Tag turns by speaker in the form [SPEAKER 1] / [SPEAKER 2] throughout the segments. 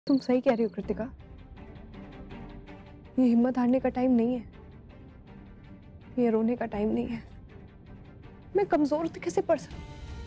[SPEAKER 1] तुम सही कह रही हो कृतिका, ये हिम्मत हारने का टाइम नहीं है, ये रोने का टाइम नहीं है। मैं कमजोर तो कैसे पड़ सकती?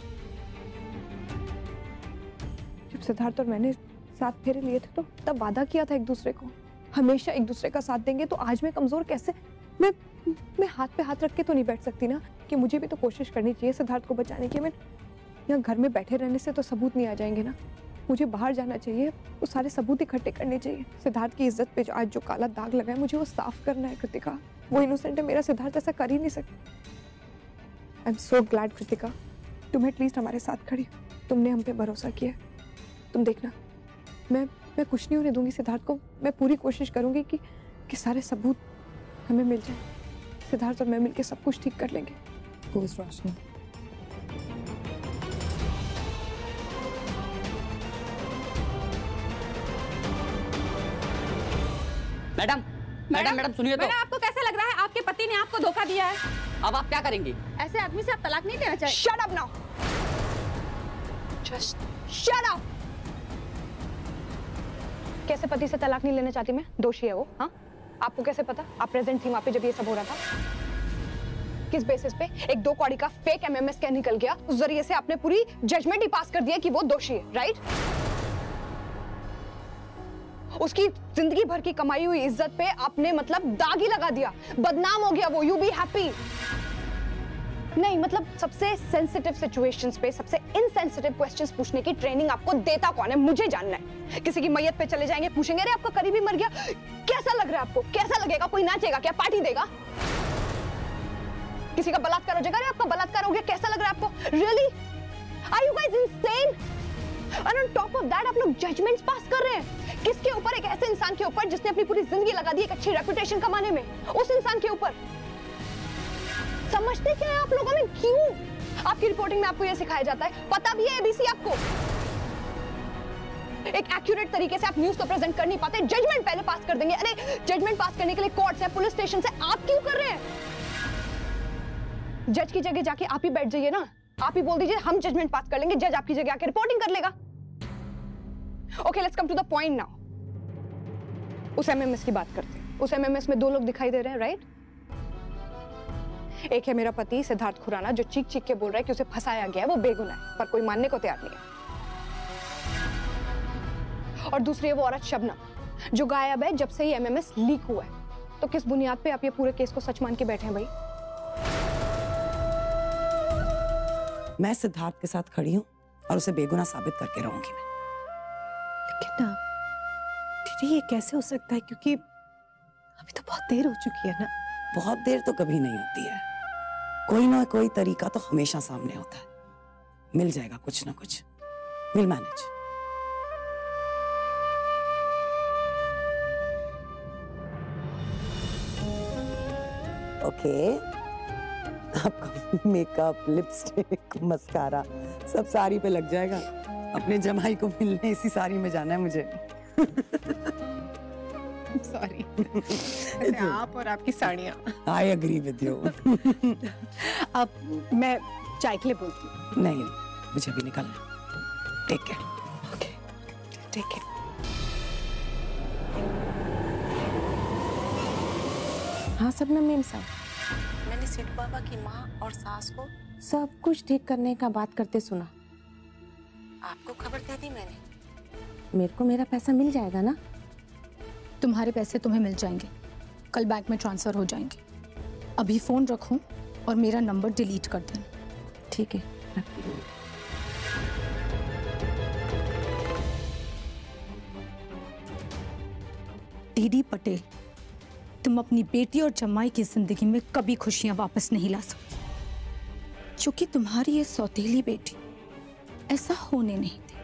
[SPEAKER 1] जब सिद्धार्थ और मैंने साथ फेरे लिए थे तो तब वादा किया था एक दूसरे को, हमेशा एक दूसरे का साथ देंगे। तो आज मैं कमजोर कैसे? मैं हाथ पे हाथ रख के तो नहीं बैठ सकती ना, कि मुझे भी तो कोशिश करनी चाहिए सिद्धार्थ को बचाने की। मैं यहाँ घर में बैठे रहने से तो सबूत नहीं आ जाएंगे ना, मुझे बाहर जाना चाहिए, वो सारे सबूत इकट्ठे करने चाहिए। सिद्धार्थ की इज्जत पे आज जो काला दाग लगा है, मुझे वो साफ करना है कृतिका। वो इनोसेंट है, मेरा सिद्धार्थ ऐसा कर ही नहीं सकता। I am so glad Kritika, तुम एटलीस्ट हमारे साथ खड़ी, तुमने हम पे भरोसा किया। तुम देखना, मैं कुछ नहीं होने दूंगी सिद्धार्थ को। मैं पूरी कोशिश करूंगी कि सारे सबूत हमें मिल जाए। सिद्धार्थ और मैं मिलकर सब कुछ ठीक कर लेंगे। रोशनी,
[SPEAKER 2] मैडम मैडम मैडम सुनिए तो।
[SPEAKER 3] मैडम, आपको कैसा लग रहा है? आपके पति ने आपको धोखा दिया है।
[SPEAKER 2] अब आप क्या करेंगी?
[SPEAKER 3] ऐसे आदमी से आप तलाक नहीं देना चाहिए।
[SPEAKER 1] Shut up now, just shut up. कैसे पति से तलाक नहीं लेना चाहती मैं? दोषी है वो। हाँ, आपको कैसे पता? आप प्रेजेंट थी वहां पे जब ये सब हो रहा था। किस बेसिस पे? एक 2 कौड़ी का फेक एमएमएस क्या निकल गया, उस जरिए से आपने पूरी जजमेंट ही पास कर दिया कि वो दोषी है, राइट? उसकी जिंदगी भर की कमाई हुई इज्जत पे आपने मतलब दाग ही लगा दिया, बदनाम हो गया वो। You be happy? नहीं, मतलब सबसे सेंसिटिव सिचुएशंस पे सबसे इनसेंसिटिव क्वेश्चंस पूछने की ट्रेनिंग आपको देता कौन है? मुझे जानना है। किसी की मैयत पे चले जाएंगे, पूछेंगे अरे आपका करीबी मर गया, कैसा लग रहा है आपको? कैसा लगेगा? कोई नाचेगा क्या? पार्टी देगा? किसी का बलात्कार हो जाएगा, अरे आपका बलात्कार हो गया, कैसा लग रहा है आपको? Really? Are you guys insane? और ऑन टॉप ऑफ दैट आप लोग जजमेंट्स पास कर रहे हैं। किसके ऊपर? एक ऐसे इंसान के ऊपर जिसने अपनी पूरी जिंदगी लगा दी एक अच्छी रेपुटेशन कमाने में, उस इंसान के ऊपर। समझते क्या है आप लोगों में? क्यों आपकी रिपोर्टिंग में आपको यह सिखाया जाता है? पता भी है एबीसी आपको? एक एक्यूरेट तरीके से आप न्यूज़ तो प्रेजेंट कर नहीं पाते, जजमेंट पहले पास कर देंगे। अरे जजमेंट पास करने के लिए कोर्ट्स है, पुलिस स्टेशन है, आप क्यों कर रहे हैं? जज की जगह जाके आप ही बैठ जाइए ना, आप ही बोल दीजिए हम जजमेंट पास कर लेंगे, जज आपकी जगह आके रिपोर्टिंग कर लेगा। Okay, let's come to the point now. उस एमएमएस की बात करते हैं। उस एमएमएस में 2 लोग दिखाई दे रहे हैं, राइट? एक है मेरा पति सिद्धार्थ खुराना, जो चीख चीख के बोल रहा है कि उसे फंसाया गया है, वो बेगुनाह है, पर कोई मानने को तैयार नहीं है। और दूसरी है वो औरत शबनम, जो गायब है जब से ये एमएमएस लीक हुआ है। तो किस बुनियाद पे आप ये पूरे केस को सच मान के बैठे हैं भाई?
[SPEAKER 4] मैं सिद्धार्थ के साथ खड़ी हूँ और उसे बेगुनाह साबित करके रहूंगी मैं।
[SPEAKER 1] लेकिन दीदी, ये कैसे हो सकता है? क्योंकि अभी तो बहुत देर हो चुकी है ना।
[SPEAKER 4] बहुत देर तो कभी नहीं होती है, कोई ना कोई तरीका तो हमेशा सामने होता है। मिल जाएगा कुछ ना कुछ, विल मैनेज। ओके, आपका मेकअप, लिपस्टिक, मस्कारा सब साड़ी पे लग जाएगा। अपने जमाई को मिलने इसी साड़ी में जाना है मुझे।
[SPEAKER 3] सॉरी। आप और आपकी साड़ियाँ।
[SPEAKER 4] I agree with you.
[SPEAKER 3] अब मैं चाय के लिए बोलती हूँ।
[SPEAKER 4] नहीं, मुझे अभी निकलना। Take care.
[SPEAKER 1] Okay, take care.
[SPEAKER 5] हाँ सबनम मेम साहब, मैंने सेठ बाबा की माँ और सास को सब कुछ ठीक करने का बात करते सुना। आपको खबर दे दी मैंने। मेरे को मेरा पैसा मिल जाएगा ना?
[SPEAKER 6] तुम्हारे पैसे तुम्हें मिल जाएंगे, कल बैंक में ट्रांसफर हो जाएंगे। अभी फोन रखूं और मेरा नंबर डिलीट कर देना।
[SPEAKER 5] ठीक है।
[SPEAKER 6] डीडी पटेल, तुम अपनी बेटी और जमाई की जिंदगी में कभी खुशियां वापस नहीं ला सकती, क्योंकि तुम्हारी ये सौतेली बेटी ऐसा होने नहीं दी।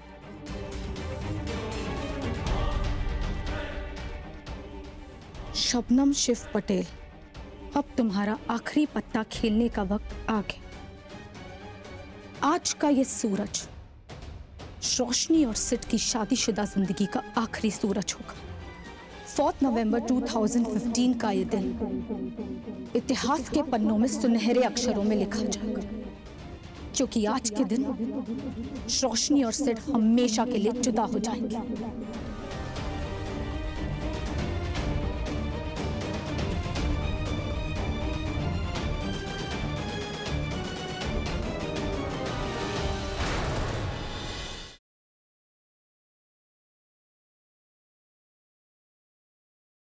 [SPEAKER 6] शबनम शिव पटेल, अब तुम्हारा आखिरी पत्ता खेलने का वक्त आ गया। आज का ये सूरज रोशनी और सिड की शादीशुदा जिंदगी का आखिरी सूरज होगा। 4 नवंबर 2015 का ये दिन इतिहास के पन्नों में सुनहरे अक्षरों में लिखा जाएगा, क्योंकि आज के दिन रोशनी और सिड हमेशा के लिए जुदा हो जाएंगे।